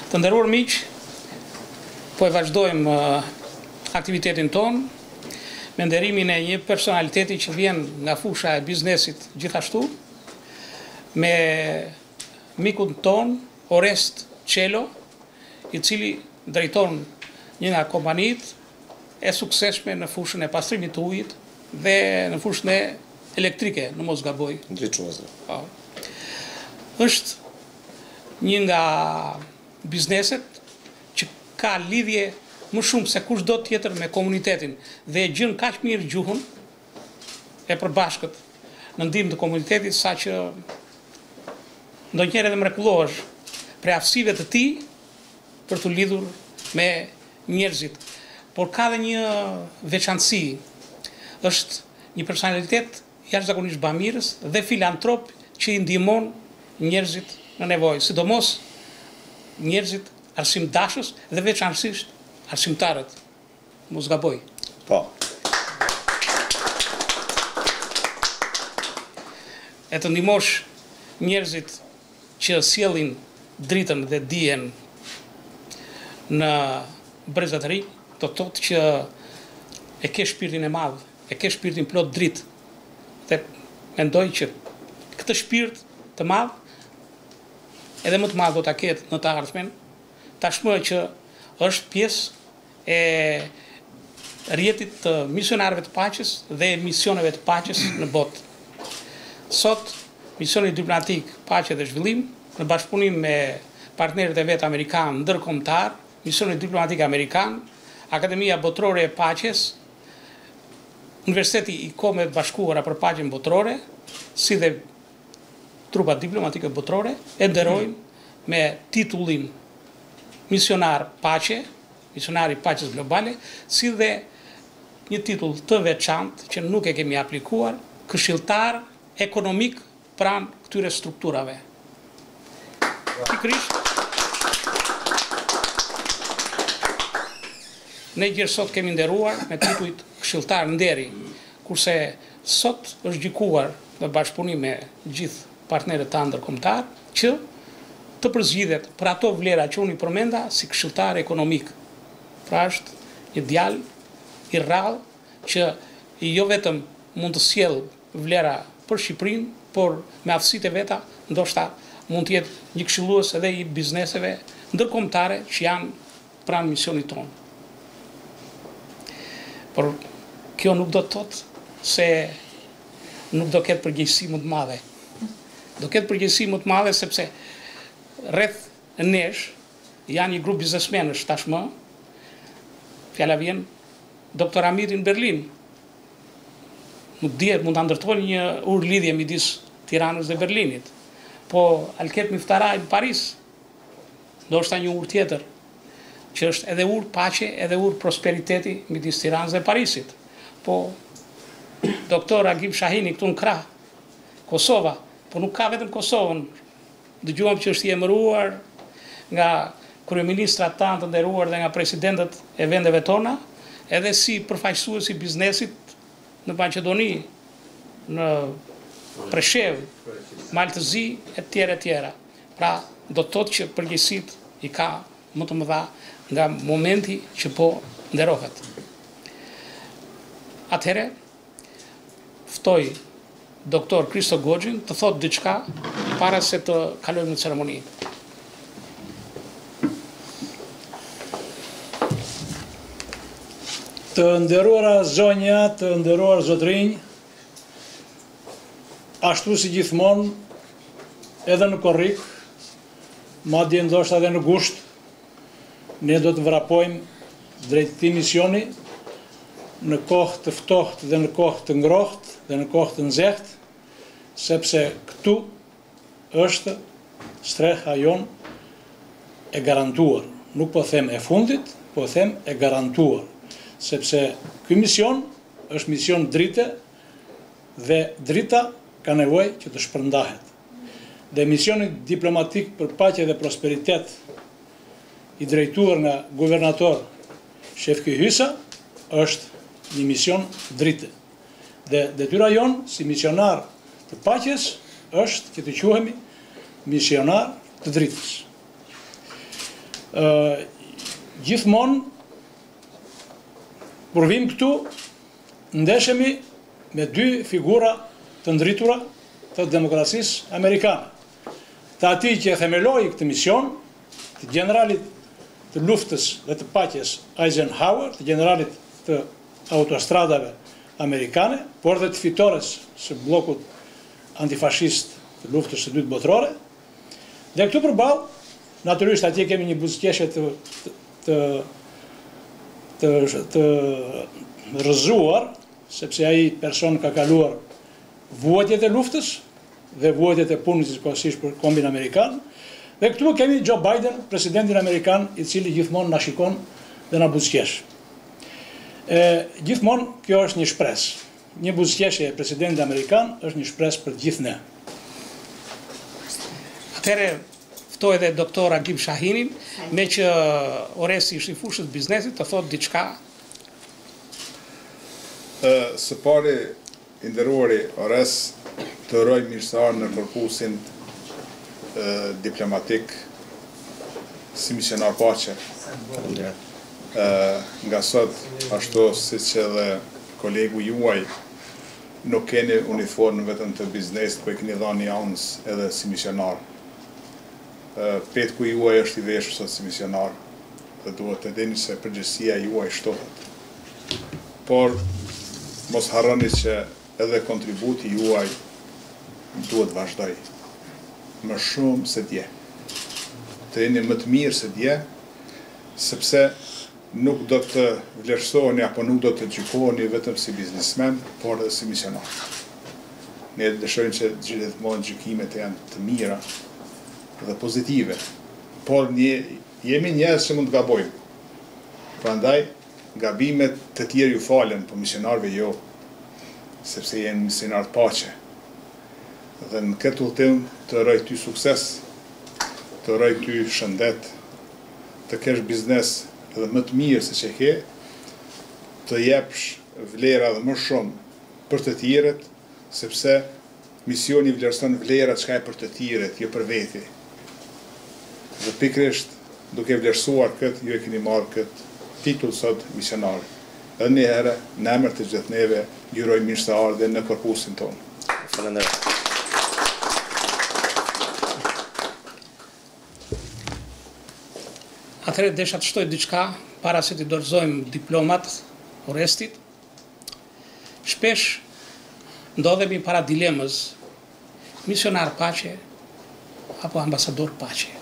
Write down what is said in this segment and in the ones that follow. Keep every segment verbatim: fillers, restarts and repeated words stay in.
Të nderuar miq, po e vazhdojmë uh, aktivitetin ton me nderimin e një personaliteti që vjen nga fusha e biznesit gjithashtu, me mikun ton Orest Qelo, i cili drejton një nga kompanitë e suksesshme në fushën e pastrimit të ujit dhe në fushën e elektrike, në mos gaboj. Ndriçuese. Po. Është një nga bizneset që ka lidhje më shumë se kushdo tjetër me komunitetin dhe e gjën kaq mirë gjuhën e përbashkët në ndihmë të komunitetit, saqë ndonjëherë edhe mrekullohesh për aftësive të tij për të lidhur me njerëzit. Por ka dhe një veçantësi, është një personalitet jashtëzakonisht bamirës dhe filantrop që i ndihmon njerëzit në nevojë, sidomos njerëzit arsimdashës dhe veçanësisht arsimtarët. Mos gaboj. Po. E të ndihmosh njerëzit që sjellin dritën dhe dijen në brezat e ri, do të thotë që e ke shpirtin e madh, e ke shpirtin plot dritë. Dhe mendoj që këtë shpirt të madh, edhe më të madh do ta ketë në të ardhmen, tashmë që është pjesë e rrjetit të misionarëve të paqes dhe misioneve të paqes në botë. Sot, misioni diplomatik Paqe dhe Zhvillim, në bashkëpunim me partnerët e vet amerikanë ndërkombëtar, misioni diplomatik amerikan, Akademia Botërore e Paqes, Universiteti i Kombeve të Bashkuara për Paqen Botërore, si dhe trupat diplomatike botërore, e nderojnë me titullin misionar paqe, misionari paqes globale, si dhe një titull të veçantë që nuk e kemi aplikuar, këshilltar ekonomik pranë këtyre strukturave. Pikërisht, ne gjithë sot kemi nderuar me titujt këshilltar nderi, kurse sot është gjykuar në bashkëpunim me gjithë partnerët tanë ndërkombëtar që të përzgjidhet për ato vlera që unë i përmenda si këshilltar ekonomik. Pra është një djalë i rrallë që jo vetëm mund të sjell vlera për Shqipërinë, por me aftësitë e veta ndoshta mund të jetë një këshillues edhe i bizneseve ndërkombëtare që janë pranë misionit tonë. Por kjo nuk do të thotë se nuk do ketë përgjegjësi më të madhe. Do ketë përgjegjësi më të madhe sepse rreth nesh janë një grup biznesmenësh tashmë. Fjala vjen doktor Amiri në Berlin. Nuk dihet, mund ta ndërtojnë një ur lidhje midis Tiranës dhe Berlinit. Po Alket Miftaraj në Paris, ndoshta një ur tjetër, që është edhe ur paqe, edhe ur prosperiteti midis Tiranës dhe Parisit. Po doktor Agim Shahini këtu në krah, Kosova, po nuk ka vetëm Kosovën. Dëgjuam që është i emëruar nga kryeministrat tanë të nderuar dhe nga presidentët e vendeve tona, edhe si përfaqësues i biznesit në Maqedoni, në Preshev, Maltëzi e tjera e tjera. Pra, do të thotë që përgjegjësitë i ka më të mëdha nga momenti që po nderohet. Atëherë, ftoj doktor Kristo Goxhin të thotë diçka para se të kalojmë në ceremoni. Të nderuara zonja, të nderuar zotrinj, ashtu si gjithmonë, edhe në korrik, madje ndoshta edhe në gusht, ne do të vrapojmë drejt këtij misioni në kohë të ftohtë dhe në kohë të ngrohtë dhe në kohë të nxehtë, sepse këtu është streha jon e garantuar. Nuk po them e fundit, po them e garantuar. Sepse ky mision është mision drite dhe drita ka nevojë që të shpërndahet. Dhe misioni diplomatik për paqe dhe prosperitet i drejtuar nga guvernator Shefki Hysa është një mision drite. Dhe detyra jon si misionar të paqes është që të quhemi misionar të dritës. Uh, gjithmonë, kur vim këtu, ndeshemi me dy figura të ndritura të demokracisë amerikane. Të ati që e themeloi këtë mision, të generalit të luftës dhe të paqes Eisenhower, të generalit të autostradave amerikane, por dhe të fitores së blokut antifashist të luftës së dytë botërore. Dhe këtu përballë, natyrisht atje kemi një buzëqeshje të të të, të rrëzuar, sepse ai person ka kaluar vuajtjet e luftës dhe vuajtjet e punës gjithkohësisht për kombin amerikan. Dhe këtu kemi Joe Biden, presidentin amerikan, i cili gjithmonë na shikon dhe na buzëqesh. E gjithmonë kjo është një shpresë. Një buzëqeshje e presidentit amerikan është një shpresë për të gjithë ne. Atëherë ftoj edhe doktor Agim Shahinin, me që Oresi ishte i fushës biznesit, të thotë diçka. Uh, së pari, i nderuari Ores, të roj mirësar në korpusin uh, diplomatik si misionar paqe. Uh, nga sot, ashtu si që edhe kolegu juaj, nuk keni uniformën vetëm të biznesit, po e keni dhënë një anës edhe si misionar. Uh, petku juaj është i veshur sot si misionar, dhe duhet të dini se përgjegjësia juaj shtohet. Por, mos harroni që edhe kontributi juaj duhet vazhdoj. Më shumë se dje. Të jeni më të mirë se dje, sepse nuk do të vlerësoheni apo nuk do të gjykoheni vetëm si biznesmen, por edhe si misionar. Ne dëshirojmë që gjithmonë gjykimet janë të mira dhe pozitive, por një, jemi njerëz që mund të gabojmë. Prandaj, gabimet të tjerë ju falen, po misionarëve jo, sepse jenë misionar të paqe. Dhe në këtë udhtim të uroj ty sukses, të uroj ty shëndet, të kesh biznes edhe më të mirë se që ke, të jepsh vlera dhe më shumë për të tjerët, sepse misioni vlerëson vlera çka e për të tjerët, jo për veti. Dhe pikrisht, duke vlerësuar këtë, ju e keni marrë këtë titull sot misionar. Edhe një herë, në emër të gjithë neve, ju uroj mirëseardhje në korpusin tonë. Falenderoj. Atëherë desha të shtoj diçka para se të dorëzojmë diplomat Orestit. Shpesh ndodhemi para dilemës misionar paqe apo ambasador paqe.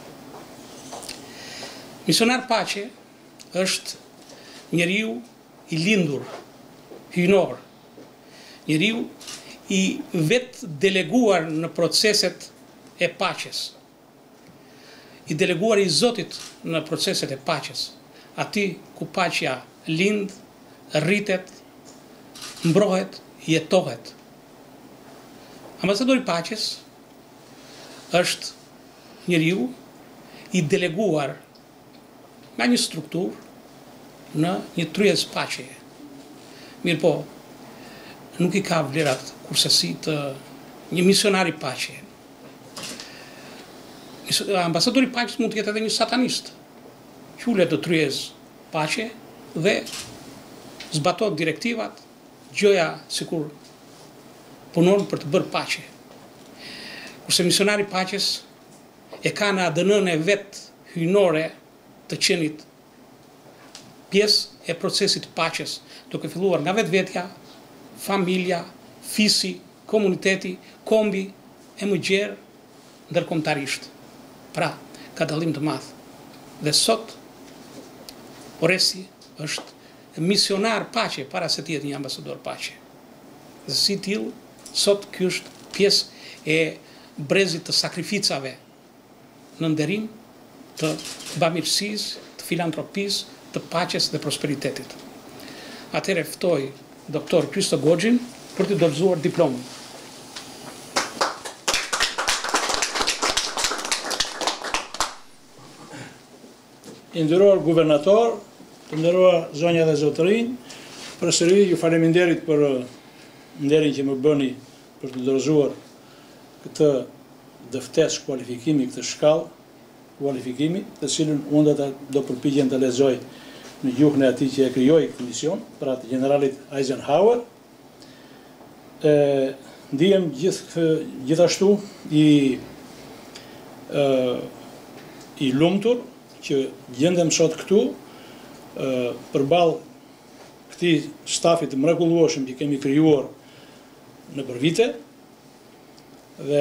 Misionar paqe është njeriu i lindur, hyjnor, njeriu i vetë deleguar në proceset e paqes, i deleguar i Zotit në proceset e paqes, aty ku paqja lind, rritet, mbrohet, jetohet. Ambasadori paqes është njeriu i deleguar nga një strukturë në një tryez paqeje. Mirë po, nuk i ka vlerat kursesi të një misionari paqe. Ambasadori paqes mund të jetë edhe një satanist. Qulet të tryez paqe dhe zbaton direktivat, gjoja sikur punon për të bërë paqe. Kurse misionari paqes e ka në A D N-n e vet hyjnore të qenit pjesë e procesit paqes, duke filluar nga vetvetja, familja, fisi, komuniteti, kombi e më gjerë ndërkombëtarisht. Pra, ka dallim të madh. Dhe sot Oresi është misionar paqe para se të jetë një ambasador paqe. Dhe si tillë, sot ky është pjesë e brezit të sakrificave në nderim të bamirësisë, të filantropisë, të paqes dhe prosperitetit. Atëherë ftoj doktor Kristo Goxhin për të dorëzuar diplomën. I nderuar guvernator, të nderuar zonja dhe zotërinj, përsëri ju faleminderit për nderin që më bëni për të dorëzuar këtë dëftes kualifikimi, këtë shkallë kualifikimi, të cilën unë do të do përpiqem të lexoj në gjuhën e atij që e krijoi këtë mision, pra të generalit Eisenhower. E ndihem gjithë gjithashtu i ë i lumtur që gjendem sot këtu ë përballë këtij stafi të mrekullueshëm që kemi krijuar nëpër vite dhe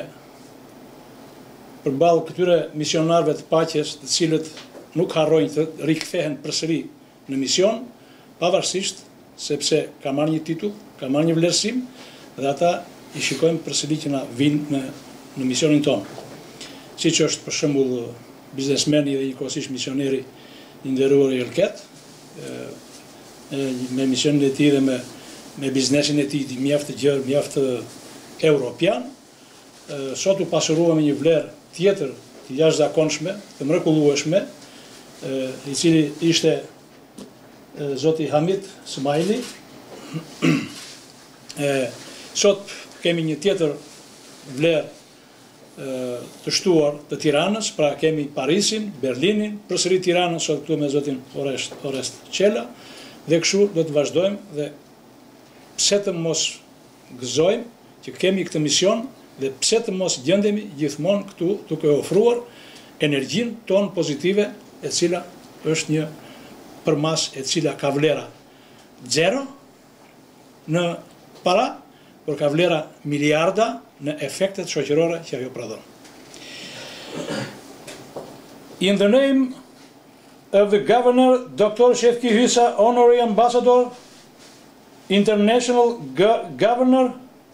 përballë këtyre misionarëve të paqes, të cilët nuk harrojnë të rikthehen përsëri në mision, pavarësisht sepse ka marrë një titull, ka marrë një vlerësim dhe ata i shikojmë përsëri që na vinë në, në misionin tonë. Siç është për shembull biznesmeni dhe njëkohësisht misioneri i nderuar Jelket, me misionin e tij dhe me me biznesin e tij mjaft të gjerë, mjaft europian, sot u pasërua me një vlerë tjetër të jashtëzakonshme, të mrekullueshme, i cili ishte zoti Hamid Smaili. Sot kemi një tjetër vlerë të shtuar të Tiranës, pra kemi Parisin, Berlinin, përsëri Tiranën sot këtu me zotin Orest, Orest Qela, dhe kështu do të vazhdojmë dhe pse të mos gëzojmë që kemi këtë mision dhe pse të mos gjendemi gjithmonë këtu duke ofruar energjinë tonë pozitive, e cila është një përmas e cila ka vlera zero në para, por ka vlera miliarda në efektet shoqërore që ajo prodhon. In the name of the Governor, Doctor Shefki Hysa, Honorary Ambassador, International Go- Governor,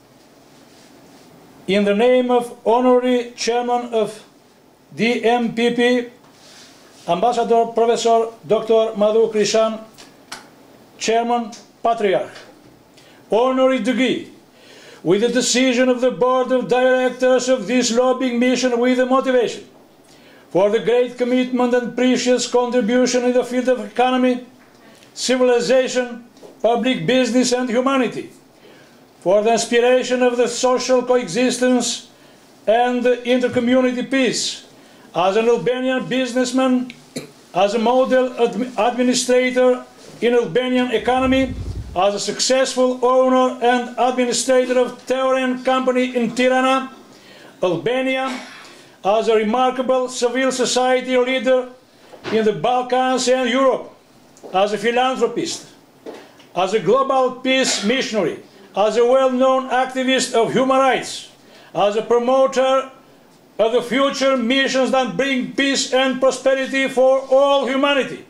in the name of Honorary Chairman of D M P P, Ambassador Professor Doctor Madhu Krishan, Chairman Patriarch, Honorary Degree, with the decision of the Board of Directors of this lobbying mission with the motivation for the great commitment and precious contribution in the field of economy, civilization, public business and humanity, for the inspiration of the social coexistence and inter-community peace, as an Albanian businessman, as a model ad administrator in Albanian economy, as a successful owner and administrator of Theoren Company in Tirana, Albania, as a remarkable civil society leader in the Balkans and Europe, as a philanthropist, as a global peace missionary, as a well-known activist of human rights, as a promoter of the future missions that bring peace and prosperity for all humanity,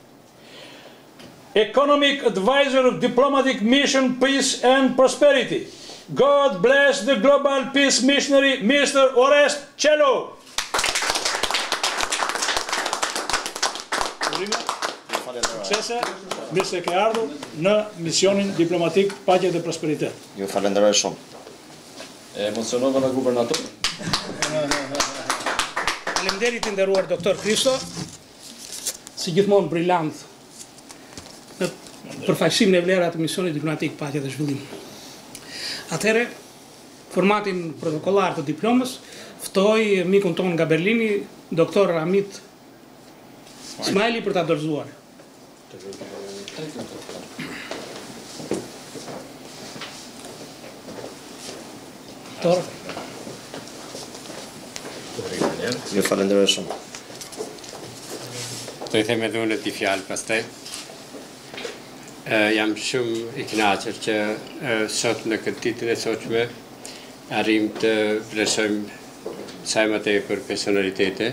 economic advisor of diplomatic mission, peace and prosperity. God bless the global peace missionary, Mister Orest Qela. Suksese, mirë se ke ardhur në misionin diplomatik paqe dhe prosperitet. Ju falenderoj shumë. E emocionova në gubernator. Faleminderit i nderuar doktor Kristo, si gjithmonë brillant në përfaqësimin e vlerave të misionit diplomatik paqe dhe zhvillim. Atëherë, formatin protokollar të diplomës, ftoi mikun ton nga Berlini, doktor Hamid Smaili, për ta dorëzuar. Doktor. Ju falenderoj shumë. Do i them edhe unë di fjalë pastaj. Jam shumë i kënaqur që sot në këtë ditën e sotshme arrim të vlerësojmë sa më tepër personalitete.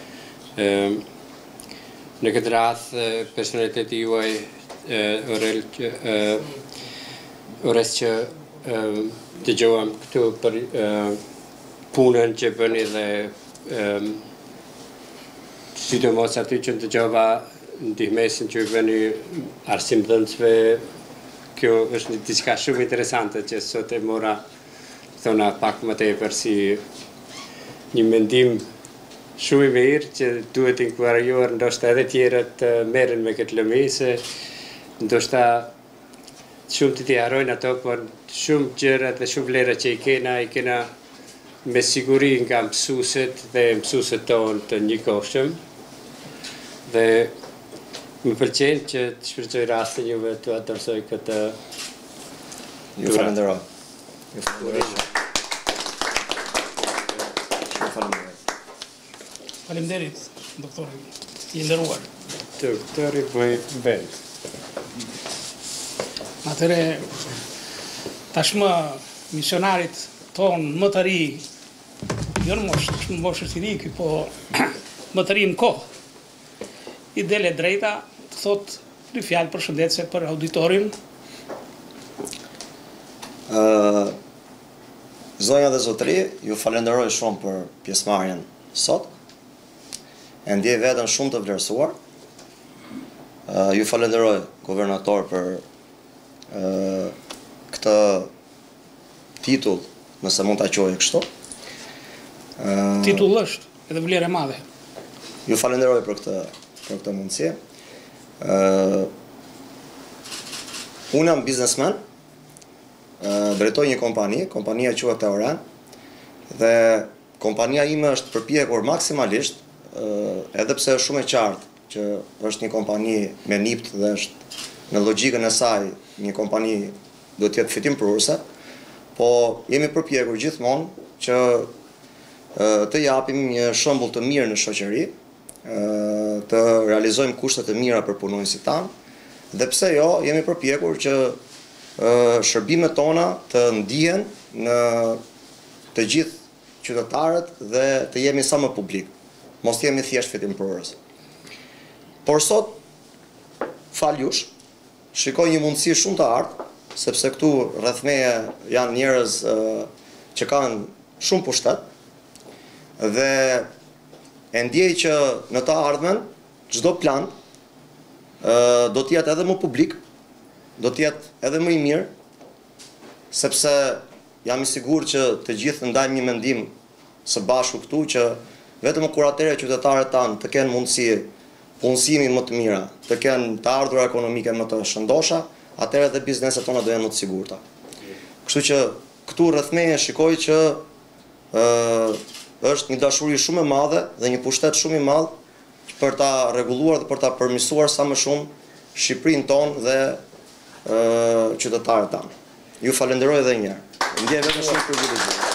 Në këtë rast personaliteti juaj Orel Orest që dëgjuam këtu për punën që bëni dhe sidomos aty që dëgjova ndihmesin që bëni arsimdhënësve. Kjo është një diçka shumë interesante që sot e mora thona pak më tepër si një mendim shumë i mirë që duhet inkurajuar ndoshta edhe tjerët të merren me këtë lëmi, se ndoshta shumë të t'i harrojnë ato, por shumë gjëra dhe shumë vlera që i kena, i kena me siguri nga mësuesit dhe mësuesit tonë të njëkohshëm. Dhe më pëlqen që të shfrytëzoj rastin juve të adresoj këtë. Ju falenderoj. Ju falenderoj. Ju falenderoj. Faleminderit, doktori, i nderuar. Doktori bëj vend. Atëre, tashmë misionarit tonë më të ri, jo në moshë, në moshë të ri, po më të ri në kohë, i dele drejta të thot një fjalë për shëndetse për auditorin. Uh, Zonja dhe zotëri, ju falenderoj shumë për pjesëmarrjen sot. E ndjej veten shumë të vlerësuar. Uh, ju falenderoj guvernator për uh, këtë titull, nëse mund ta quaj kështu. Uh, Titull është edhe vlerë e madhe. Ju falenderoj për këtë për këtë mundësi. Uh, unë jam biznesmen, uh, drejtoj një kompani, kompania quhet Teoran, dhe kompania ime është përpjekur maksimalisht, uh, edhe pse është shumë e qartë që është një kompani me nipt dhe është në logjikën e saj një kompani do të jetë fitim pruese, po jemi përpjekur gjithmonë që uh, të japim një shembull të mirë në shoqëri, të realizojmë kushtet e mira për punonësit tanë, dhe pse jo, jemi përpjekur që shërbimet tona të ndihen në të gjithë qytetarët dhe të jemi sa më publik, mos të jemi thjesht fitimprurës. Por sot, faljush, shikoj një mundësi shumë të artë, sepse këtu rreth meje janë njerëz që kanë shumë pushtet, dhe e ndjej që në të ardhmen, çdo plan do të jetë edhe më publik, do të jetë edhe më i mirë, sepse jam i sigurt që të gjithë ndajmë një mendim së bashku këtu që vetëm kur atëherë qytetarët tanë të kenë mundësi punësimi më të mira, të kenë të ardhura ekonomike më të shëndosha, atëherë edhe bizneset tona do jenë më të sigurta. Kështu që këtu rreth meje shikoj që ë është një dashuri shumë e madhe dhe një pushtet shumë i madh për ta rregulluar dhe për ta përmirësuar sa më shumë Shqipërinë tonë dhe ë qytetarët tanë. Ju falenderoj edhe një herë. Ndjej vetëm shumë privilegjuar.